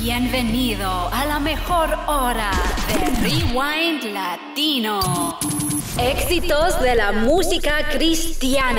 Bienvenido a la mejor hora de Rewind Latino. Éxitos de la música cristiana.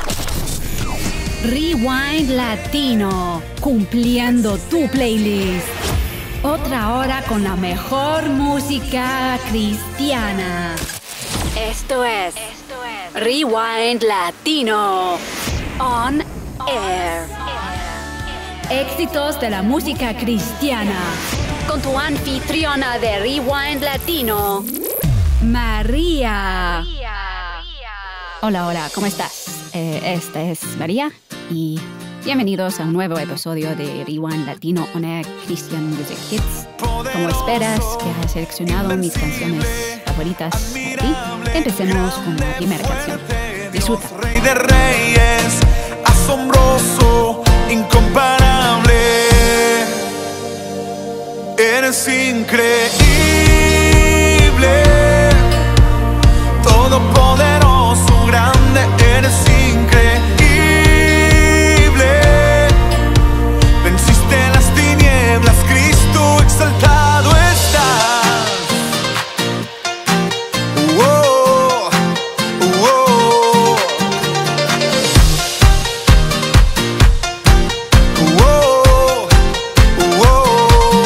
Rewind Latino, cumpliendo tu playlist. Otra hora con la mejor música cristiana. Esto es Rewind Latino On Air. Éxitos de la música cristiana. Con tu anfitriona de Rewind Latino, María. Hola, ¿cómo estás? Esta es María y bienvenidos a un nuevo episodio de Rewind Latino On Air Christian Music Hits. Como esperas que hayas seleccionado mis canciones favoritas para ti, empecemos con la primera canción. Disfruta. Rey de reyes, asombroso, incomparable. Eres increíble, todopoderoso, grande. Eres increíble. Venciste las tinieblas, Cristo exaltado estás. Whoa, whoa. Whoa, whoa.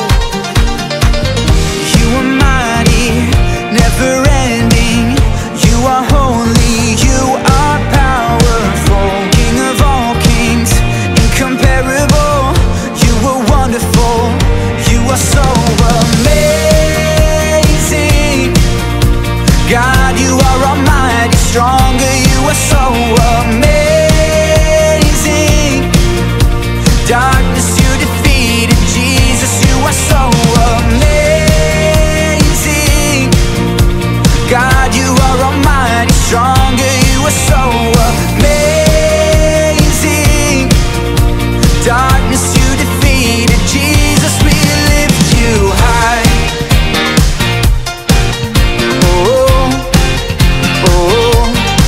You are mighty, never ending. You are holy, you are powerful. King of all kings, incomparable. You are wonderful, you are so amazing. God, you are almighty, stronger, you are so amazing. Darkness you defeated, Jesus, you are so amazing. God, you are almighty, stronger, you are so amazing. Darkness you defeated, Jesus, we lift you high. Oh, oh.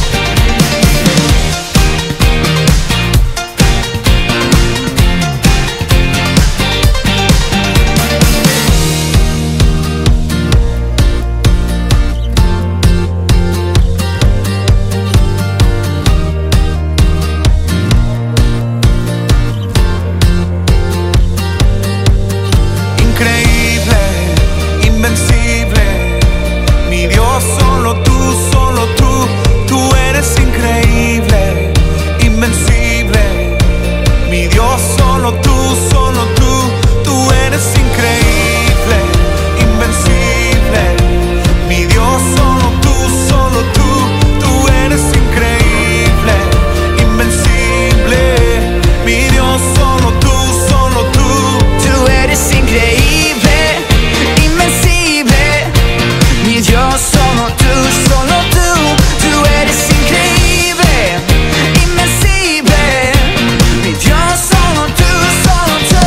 Increíble, invencible, mi Dios, solo tú, tú eres increíble, invencible, mi Dios, solo tú, tú eres increíble, invencible, mi Dios, solo tú, tú eres increíble, invencible, mi Dios, solo tú, tú eres increíble, invencible, mi Dios, solo tú, tú eres increíble, invencible, mi Dios, solo tú, solo tú.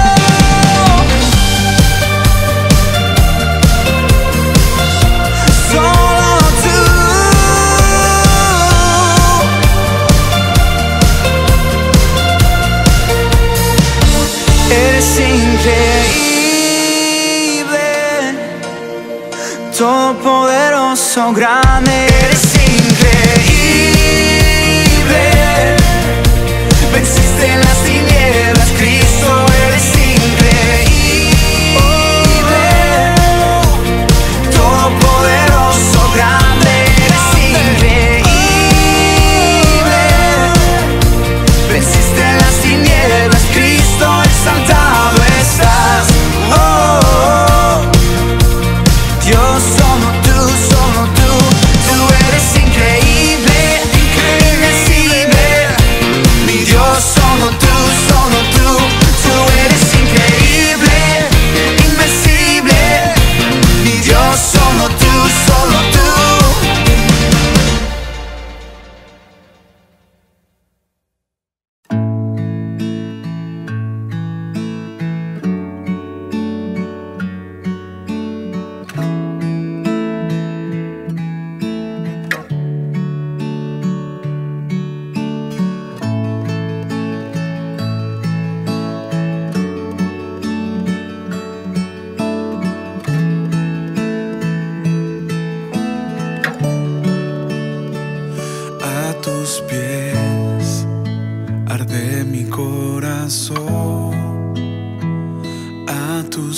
Eres increíble, todopoderoso, grande. Eres increíble, venciste las tinieblas, Cristo. Eres increíble, todopoderoso, grande. Eres increíble, venciste las tinieblas, Cristo exaltado estás. Oh, Dios, solo tú, tú eres increíble, invencible, mi Dios, solo tú,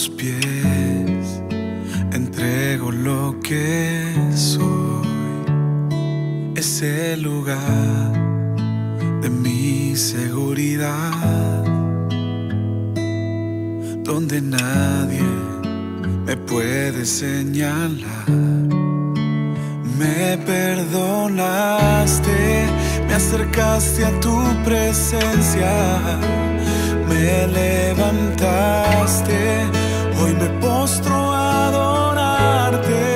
tus pies entrego lo que soy. Es el lugar de mi seguridad, donde nadie me puede señalar. Me perdonaste, me acercaste a tu presencia, me levantaste, hoy me postro a adorarte.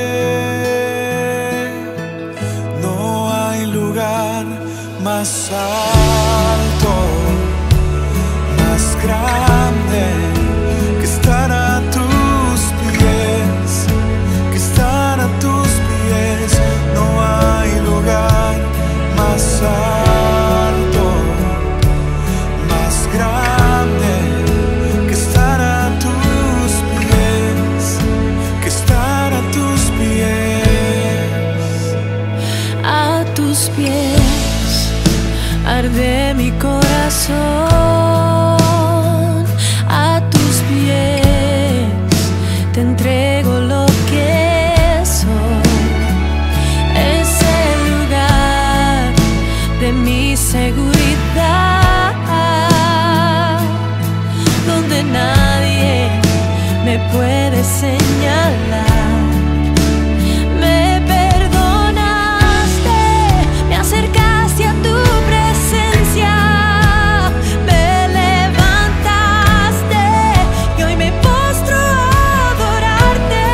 No hay lugar más alto, más grande que estar a tus pies, que estar a tus pies. No hay lugar más alto, más grande que estar a tus pies, que estar a tus pies. A tus pies arde mi corazón, a tus pies te entrego lo que soy. Es el lugar de mi seguridad, donde nadie me puede señalar. Me perdonaste, me acercaste a tu presencia, me levantaste y hoy me postro a adorarte.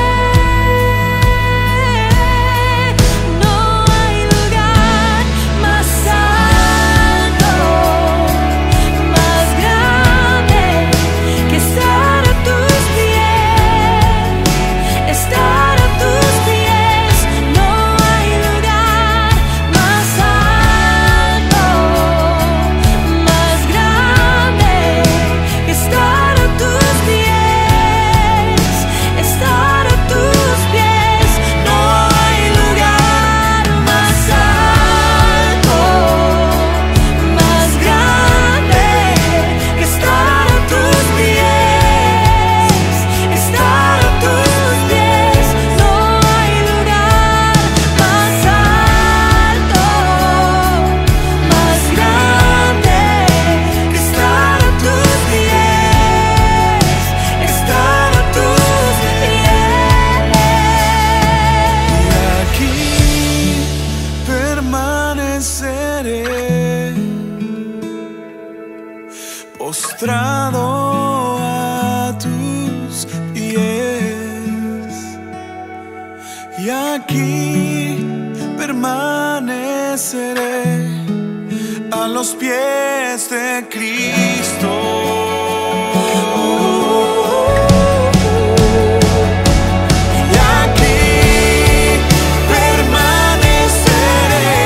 No hay lugar más alto, más grande que estar a tus pies, estar a tus pies. No hay lugar más alto, más grande que estar a tus pies, estar a tus pies. No hay lugar más alto, más grande que estar a tus pies, estar a tus pies. No hay lugar más alto, más grande que estar a tus pies, estar a tus pies. Y aquí permaneceré, postrado a tus pies. Y aquí permaneceré a los pies de Cristo. Y aquí permaneceré,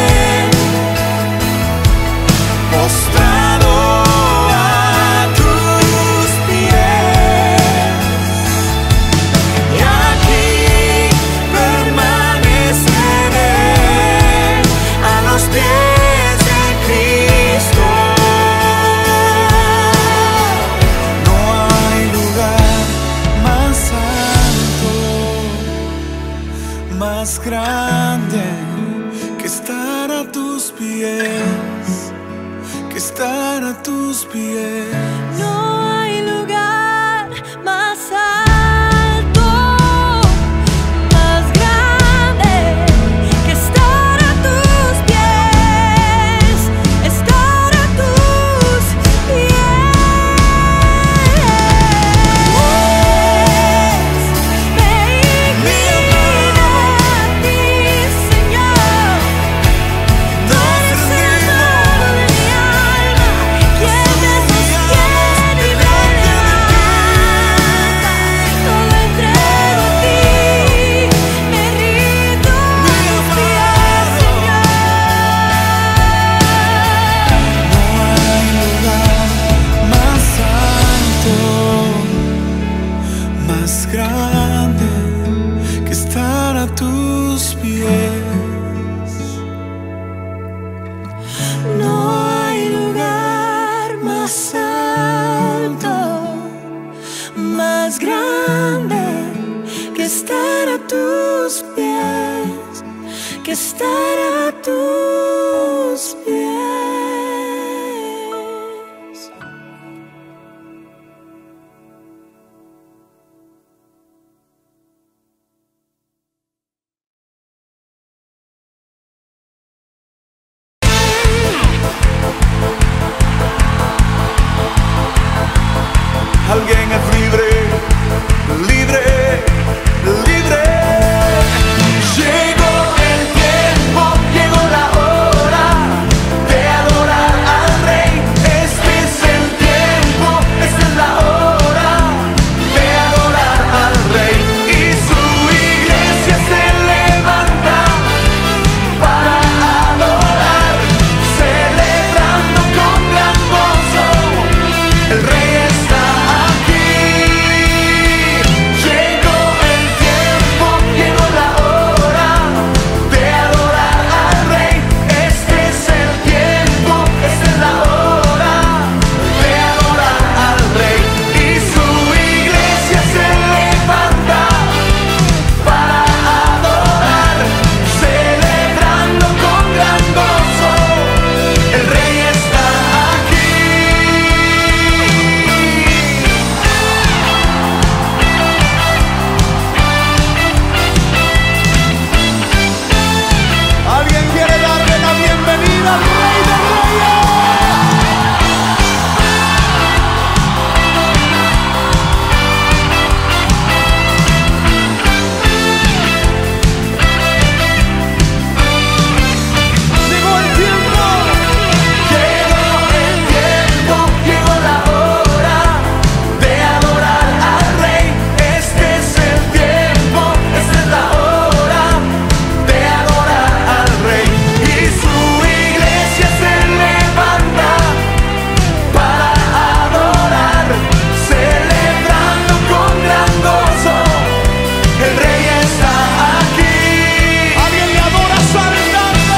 postrado a tus pies. Y aquí permaneceré a los pies de Cristo. No hay lugar más alto, más grande que estar a tus pies, que estar a tus pies. No hay lugar más alto, más grande que estar a tus pies, estar a tus pies. Me inclino a ti, Señor. Tú eres el todo de mi alma, quien es que estar a tus pies. Alguien es libre, libre, libre. Llegó el tiempo, llegó la hora de adorar al Rey. Este es el tiempo, esta es la hora de adorar al Rey. Y su iglesia se levanta para adorar, celebrando con gran gozo. El Rey está aquí. Llegó el tiempo, llegó la hora de adorar al Rey. Este es el tiempo, esta es la hora de adorar al Rey. Y su iglesia se levanta para adorar, celebrando con gran gozo. El Rey está aquí. ¿Alguien quiere darle la bienvenida al Rey de Reyes? Llegó el tiempo, llegó la hora de adorar al Rey. Este es el tiempo, esta es la hora de adorar al Rey. Y su iglesia se levanta para adorar, celebrando con gran gozo. El Rey está aquí. ¿Alguien le adora saltando?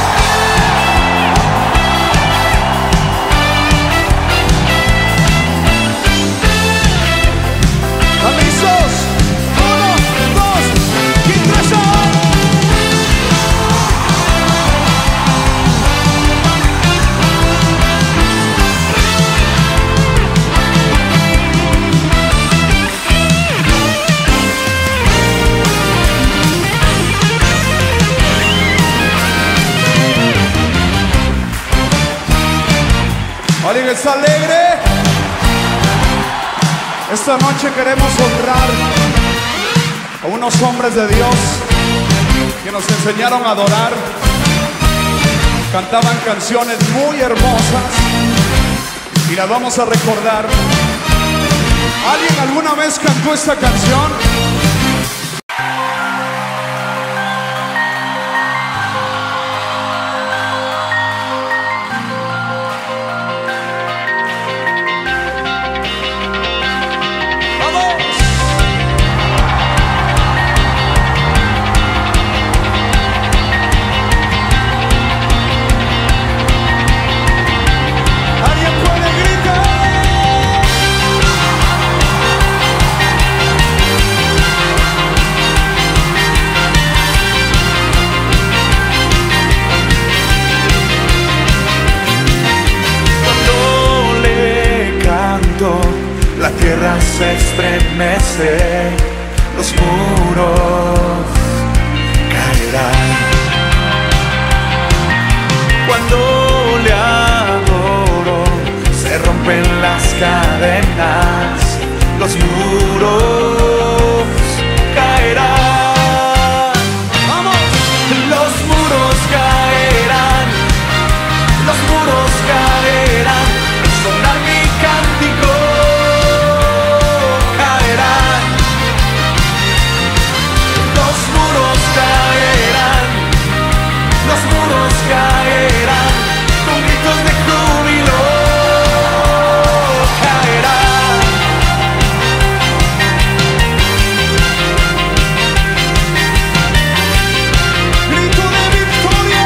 ¡Avisos! 1, 2 y 3. ¿Alguien está alegre? Esta noche queremos honrar a unos hombres de Dios que nos enseñaron a adorar. Cantaban canciones muy hermosas y las vamos a recordar. ¿Alguien alguna vez cantó esta canción? ¿Alguien puede gritar? Cuando le canto, la tierra se estremece, los muros caerán. Cuando le adoro, se rompen las cadenas, los muros caerán. ¡Vamos! Los muros caerán, los muros caerán, al sonar mi cántico caerán. Los muros caerán, los muros caerán, con gritos de júbilo caerán. Grito de victoria.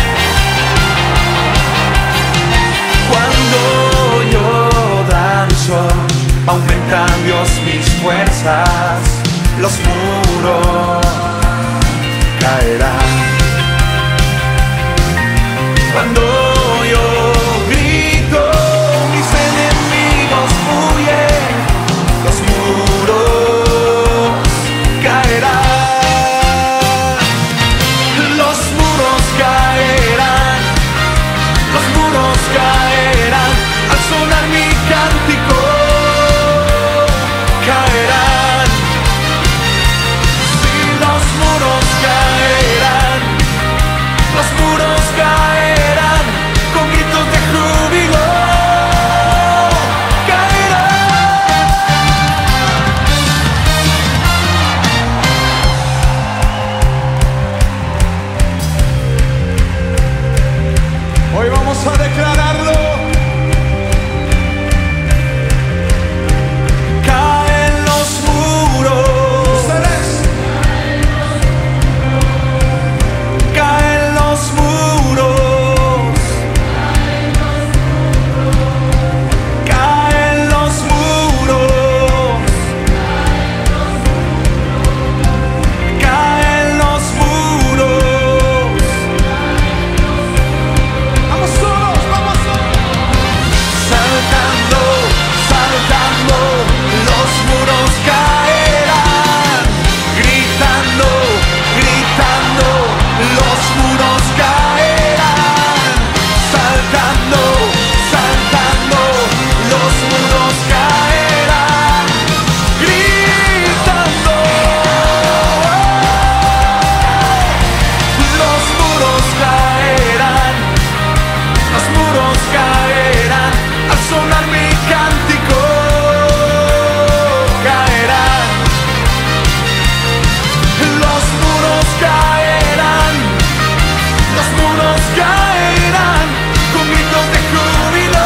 Cuando yo danzo, aumenta Dios mis fuerzas, los muros caerán. Cuando yo grito, mis enemigos huyen, los muros caerán, los muros caerán, los muros caerán, al sonar mi cántico caerán, sí, los muros caerán, los muros caerán, con gritos de júbilo caerán. Hoy vamos a declararlo. Caen los muros. ¿Ustedes? Caen los muros. Caen los muros. Caen los muros. Vamos todos, vamos todos. Saltando, saltando, los muros caerán. Gritando, gritando, los muros caerán. Saltando, saltando, los muros caerán. Gritando, los muros caerán. Los muros caerán, al sonar mi cántico caerán. Los muros caerán, los muros caerán, con gritos de júbilo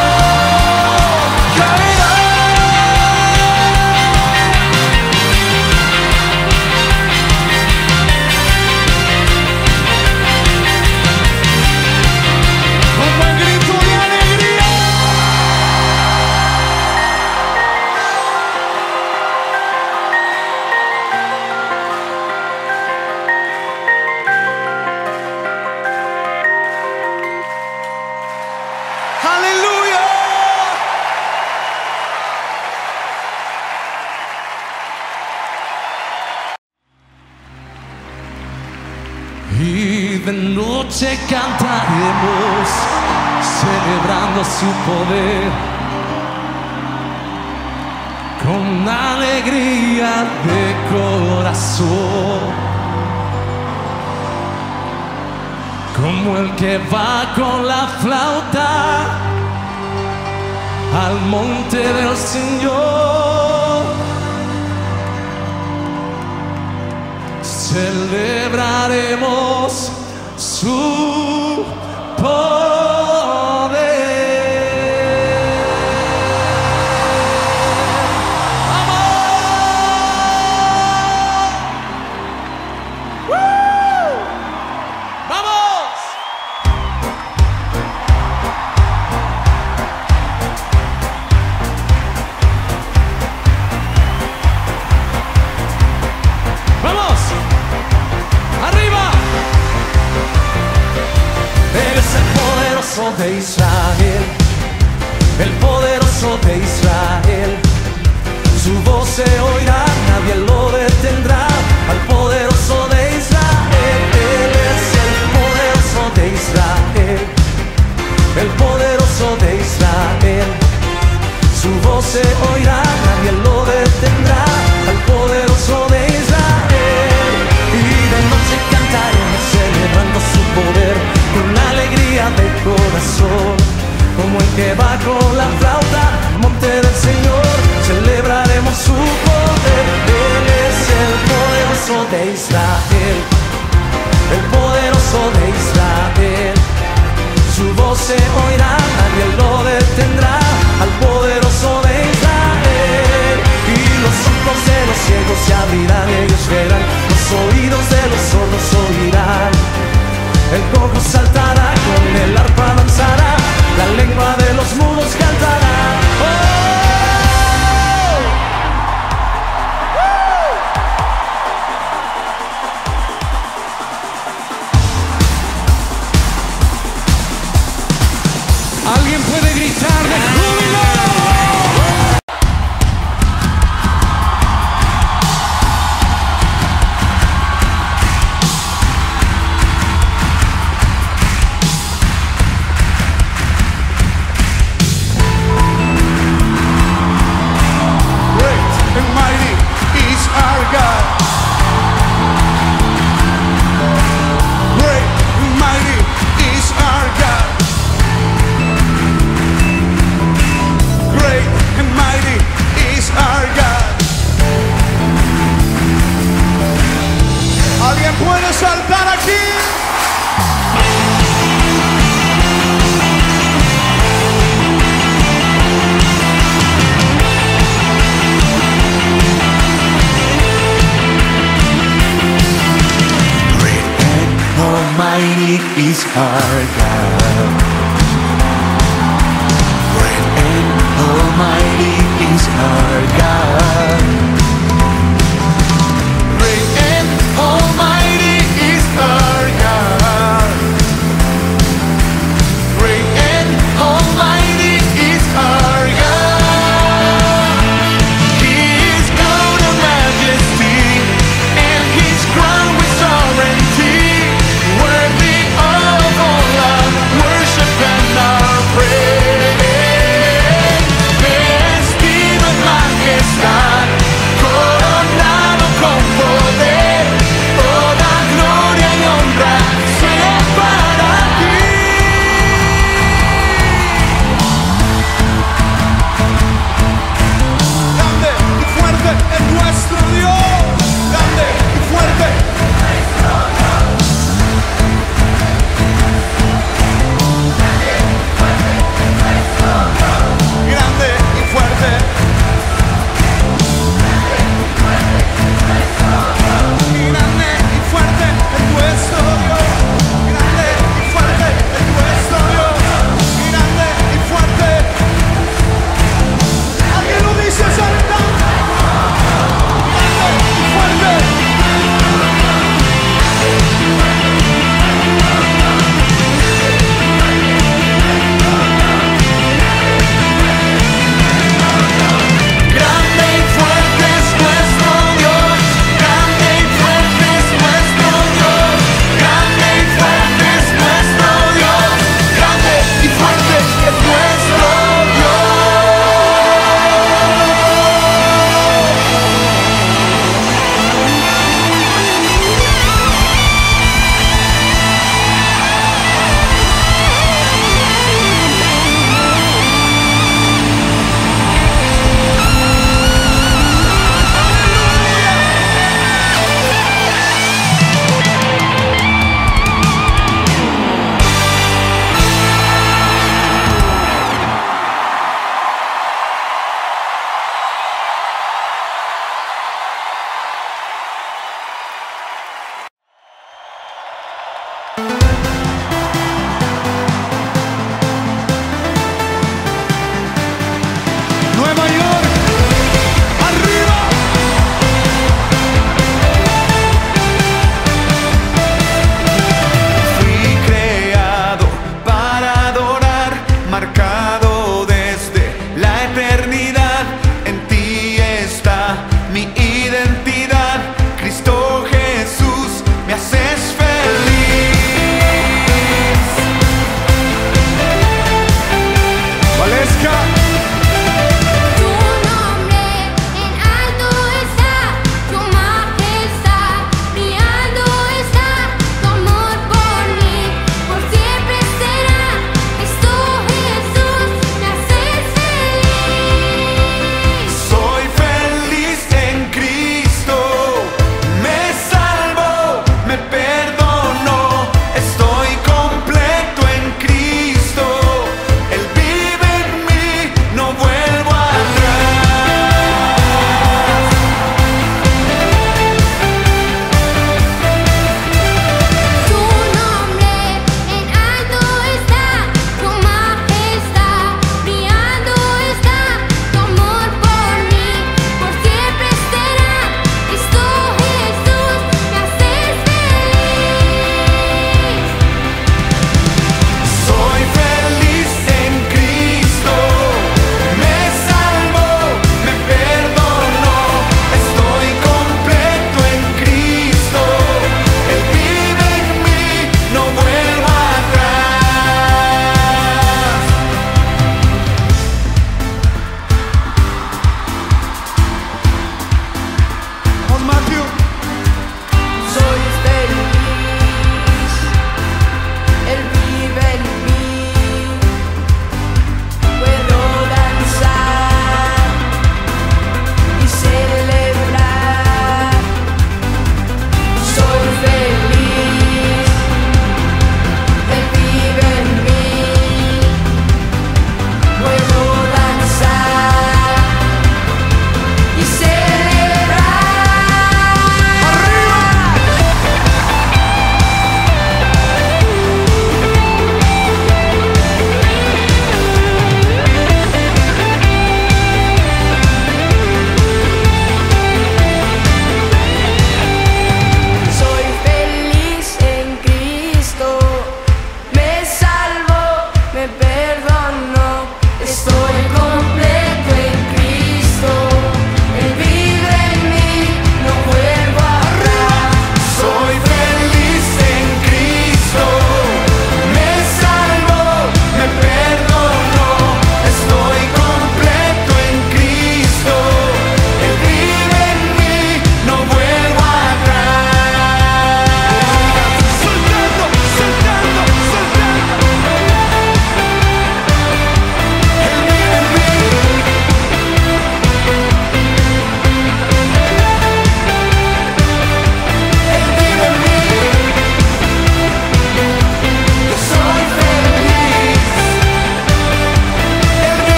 caerán. Un buen grito de alegría. Aleluya. Y de noche cantaremos, celebrando su poder, con alegría de corazón, como el que va con la flauta al monte del Señor. Celebraremos su poder. ¡Vamos! ¡Woo! ¡Vamos! ¡Vamos! ¡Arriba! Él es el poderoso de Israel, el poderoso de Israel. Su voz se oirá, nadie lo detendrá. Al poderoso de Israel, Él es el poderoso de Israel, el poderoso de Israel. Su voz se oirá, nadie lo detendrá. Al poderoso de Israel. Y de noche cantaremos celebrando su poder, con alegría de corazón, como el que va con la flauta al monte del Señor. Celebraremos su poder. Él es el poderoso de Israel, el poderoso de Israel. Su voz se oirá, nadie lo detendrá. Al poderoso de Israel. Y los ojos de los ciegos se abrirán, ellos verán. Los oídos de los sordos oirán. El cojo saltará, con el arpa danzará. La lengua de los mudos cantará. ¡Oh! is our God. Great and almighty is our God. Great and almighty is our God. Great and almighty is our God. He is God of majesty, and His crown with sovereignty, worthy of all love.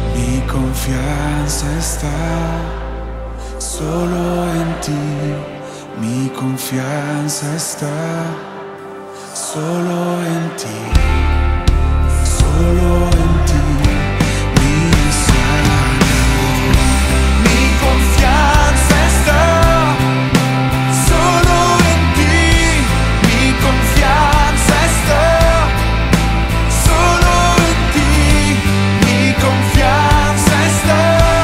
Mi confianza está solo en ti. Mi confianza está solo en ti. Solo en ti, mi Salvador. Mi confianza está solo en ti. Mi confianza está solo en ti. Mi confianza está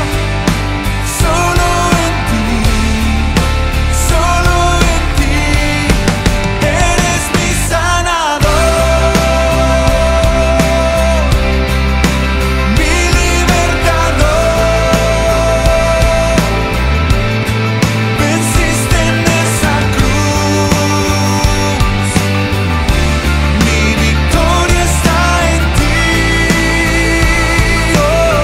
solo en ti. Solo en ti. Eres mi sanador, mi libertador. Venciste en esa cruz. Mi victoria está en ti. Oh,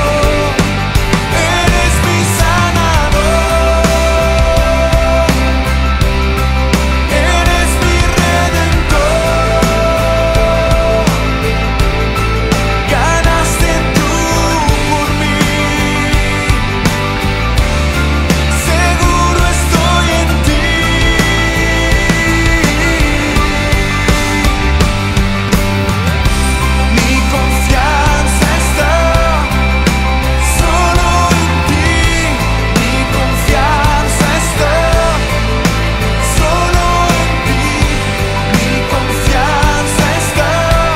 eres mi sanador. Eres mi redentor. Ganaste tú por mí. Seguro estoy en ti. Mi confianza está solo en ti. Mi confianza está solo en ti. Mi confianza está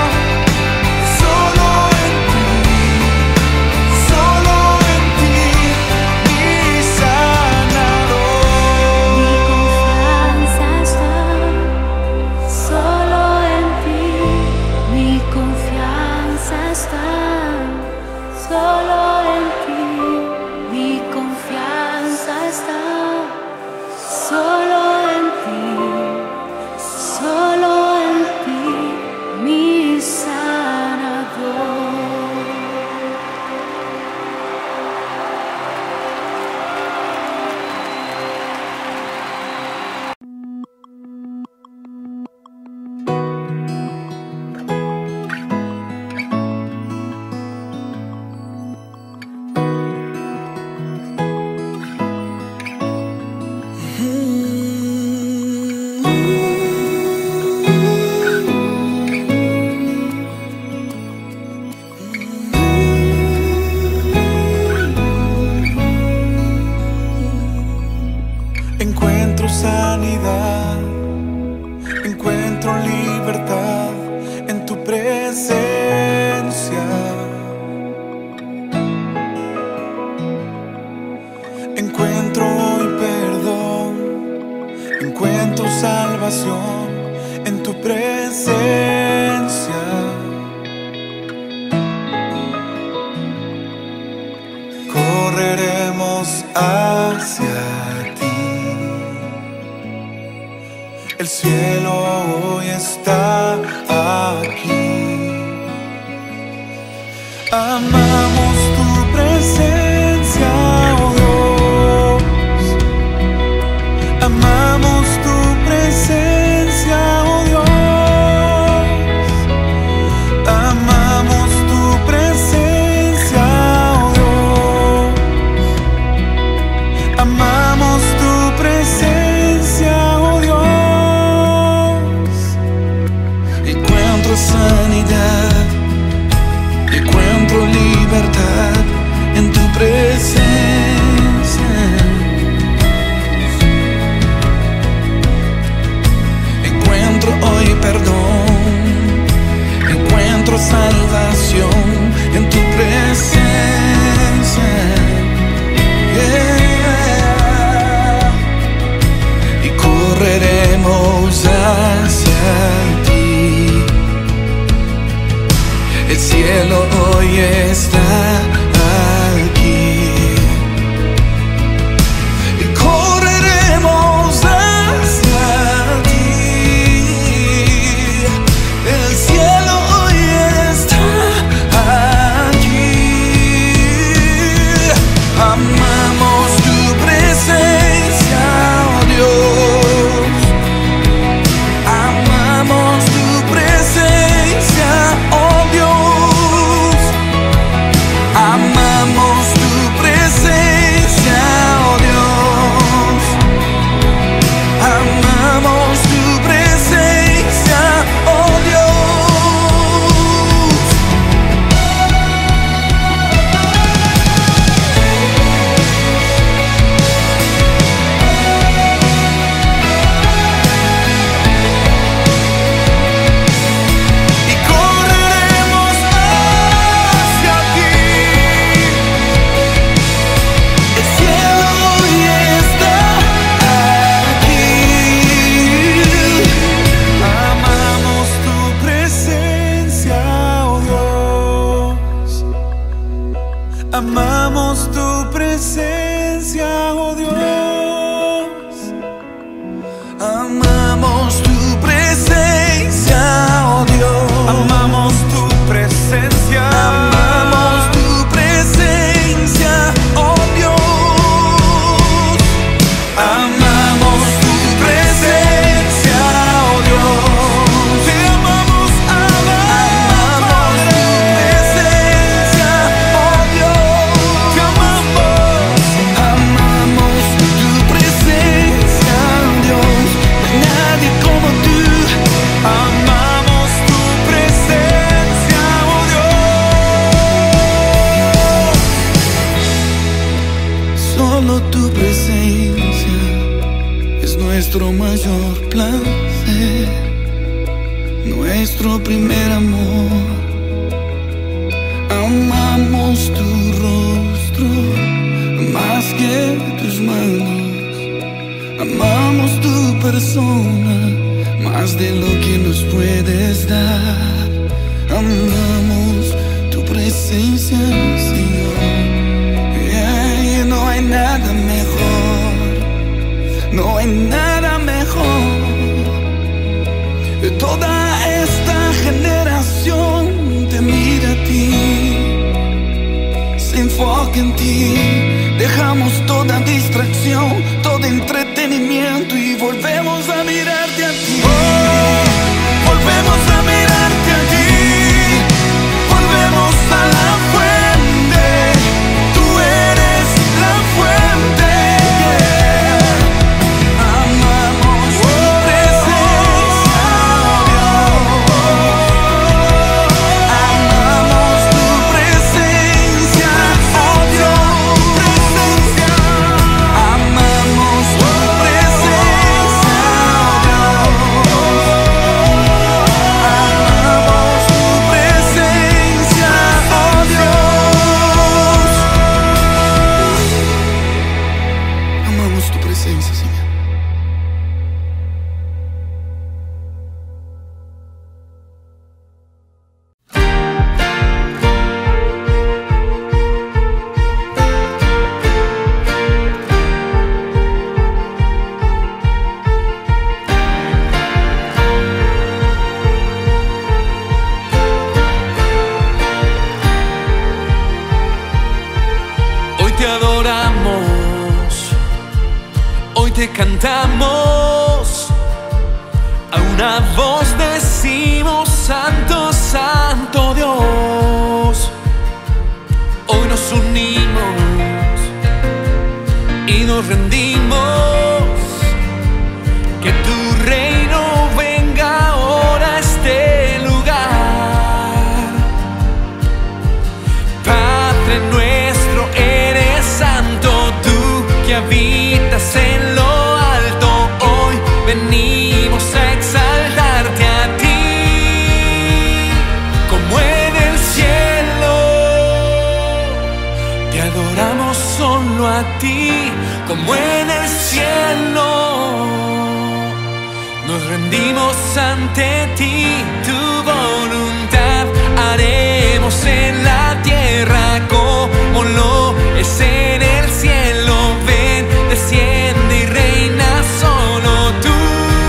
solo en ti. Solo en ti, mi sanador. Mi confianza está solo en ti. Mi confianza está solo en ti. Solo en ti, mi sanador. Encuentro sanidad, encuentro libertad en tu presencia. Encuentro hoy perdón, encuentro salvación en tu presencia. Correremos hacia ti. El cielo hoy está aquí. Amamos tu presencia, oh Dios. Amamos tu presencia, oh Dios. Amamos tu presencia, oh Dios. Amamos tu presencia, oh Dios. Amamos tu presencia, oh Dios. Amamos tu presencia, oh Dios. Amamos tu presencia. Amamos tu presencia, oh Dios. Amamos tu presencia, oh Dios. Te amamos, amamos tu presencia, oh Dios. Te amamos, amamos tu presencia, oh Dios. No hay nadie como tú. Amamos tu presencia, oh Dios. Solo tu presencia es nuestro mayor placer, nuestro primer amor. Amamos tu rostro más que tus manos. Amamos tu persona más de lo que nos puedes dar. Amamos tu presencia, Señor. Y no hay nada mejor, no hay nada mejor. Toda esta generación te mira a ti, se enfoca en ti. Dejamos toda distracción, todo entretenimiento y volvemos a mirarte a ti. Volvemos a mirarte a ti. Volvemos a la fuente. Tú eres la fuente. Amamos tu presencia, amamos tu presencia, oh Dios. Amamos tu presencia, oh Dios. Amamos tu presencia, Señor. Hoy te adoramos, hoy te cantamos, a una voz decimos santo, santo Dios. Hoy nos unimos y nos rendimos, que tu reino venga ahora a este lugar. Padre nuestro, eres santo, tú que habitas en lo alto. Hoy venimos a exaltarte a ti, como en el cielo. Te adoramos solo a ti, como en el cielo. Nos rendimos ante ti, tu voluntad haremos en la tierra como lo es en el cielo. Ven, desciende y reina solo tú,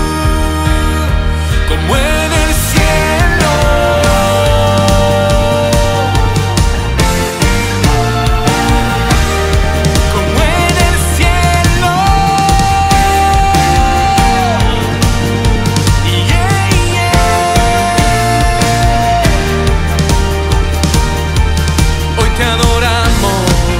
como en el cielo. Como en el cielo. Yeah, yeah. Hoy te adoramos,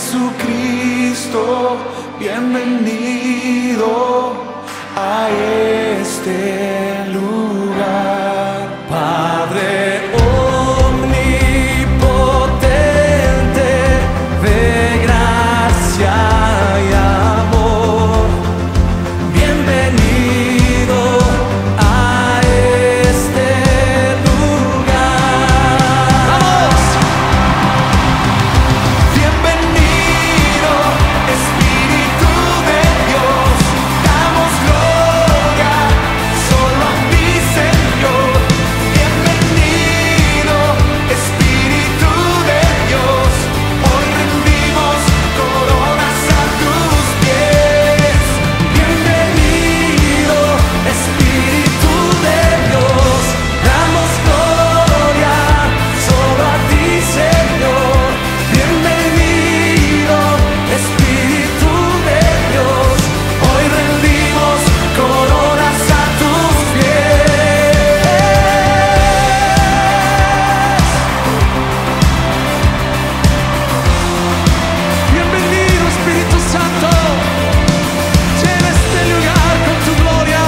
Jesucristo, bienvenido a este lugar. Padre omnipotente, de gracia y amor, bienvenido a este lugar. ¡Vamos! Bienvenido, Espíritu de Dios, damos gloria solo a ti, Señor. Bienvenido, Espíritu de Dios, hoy rendimos coronas a tus pies. Bienvenido, Espíritu de Dios, damos gloria solo a ti, Señor. Bienvenido, Espíritu de Dios, hoy rendimos coronas a tus pies. Bienvenido, Espíritu Santo, llena este lugar con tu gloria.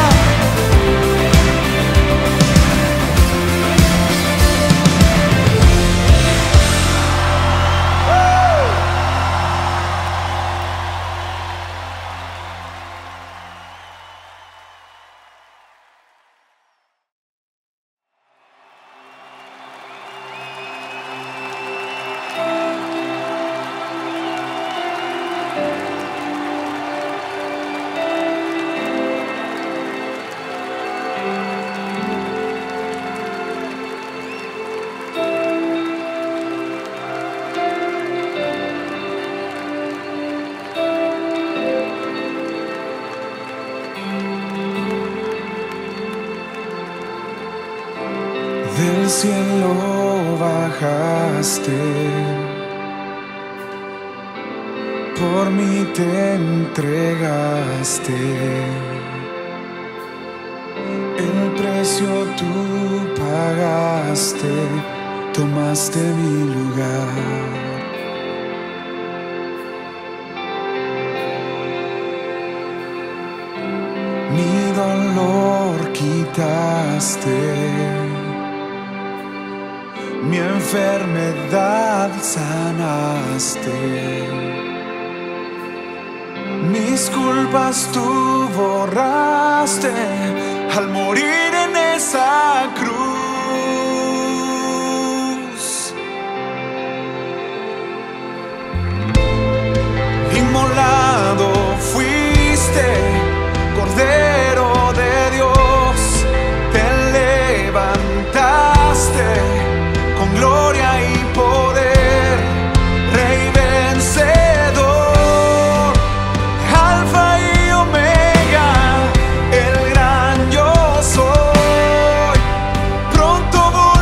Del cielo bajaste, por mí te entregaste, el precio tú pagaste, tomaste mi lugar. Mi dolor quitaste, mi enfermedad sanaste, mis culpas tú borraste al morir en esa cruz. Inmolado fuiste, Cordero de Dios, te levantaste con gloria y poder, Rey vencedor, Alfa y Omega, el gran yo soy. Pronto voy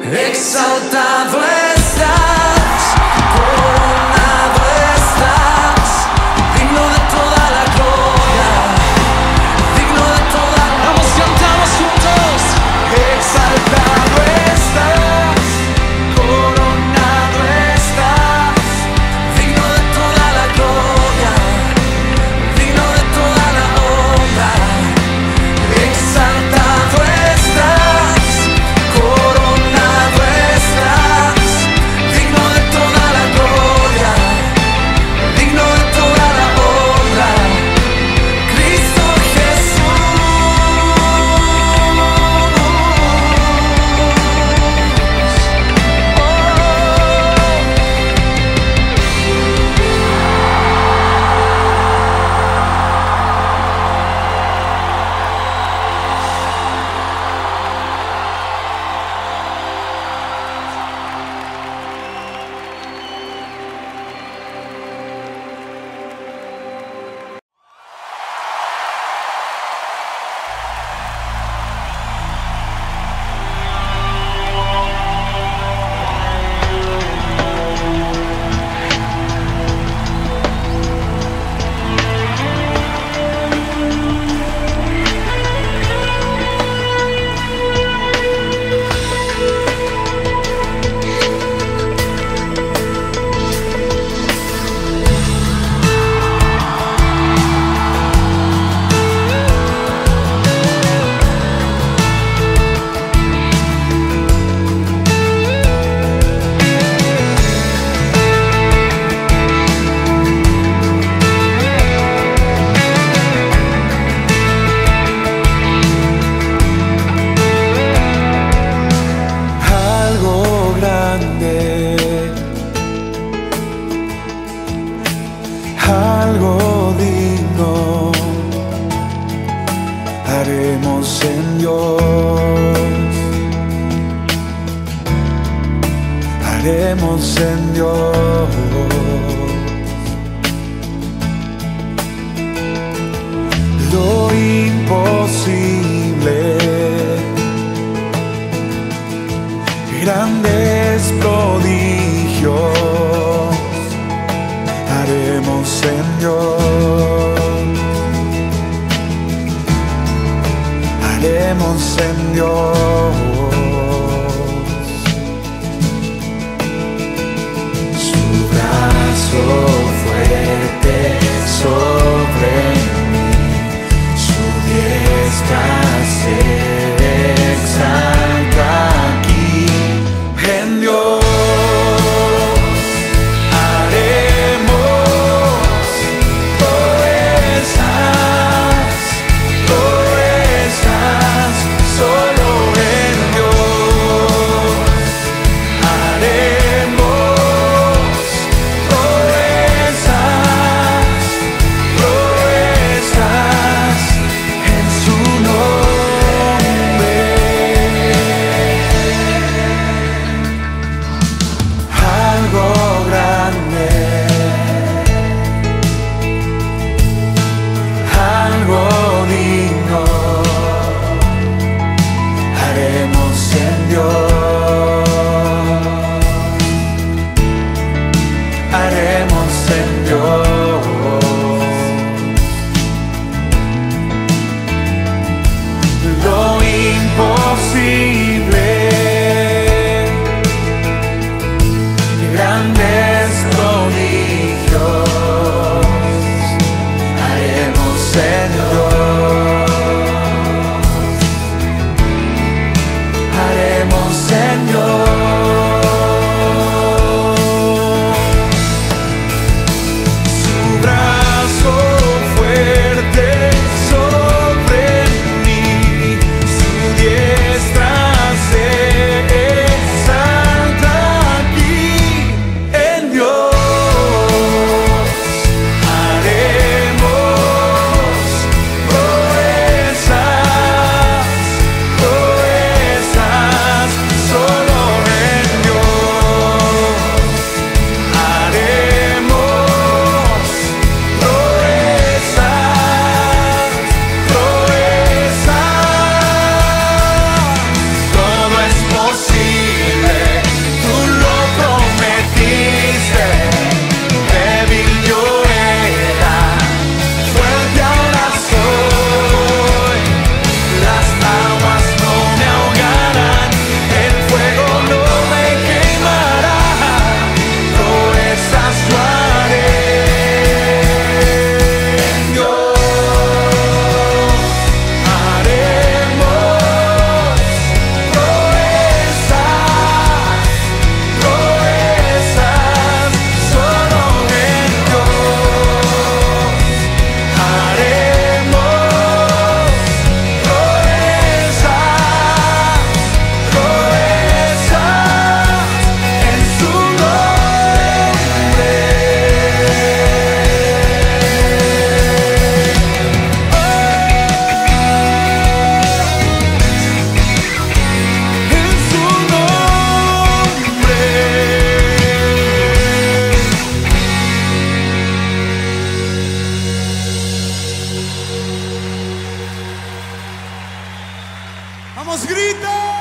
Exaltado estás, coronado estás, digno de toda la gloria, digno de toda la... Vamos, cantamos juntos. Exaltado estás, coronado estás, digno de toda la gloria, digno de toda la honra. Exaltado estás, coronado estás, digno de toda la gloria, digno de toda la honra, Cristo Jesús. Algo digno haremos en Dios, haremos en Dios. Lo imposible, grandes prodigios haremos en Dios, haremos en Dios. Su brazo fuerte sobre mí, su diestra se exalta aquí en Dios. Solo en ¡Vamos, grita!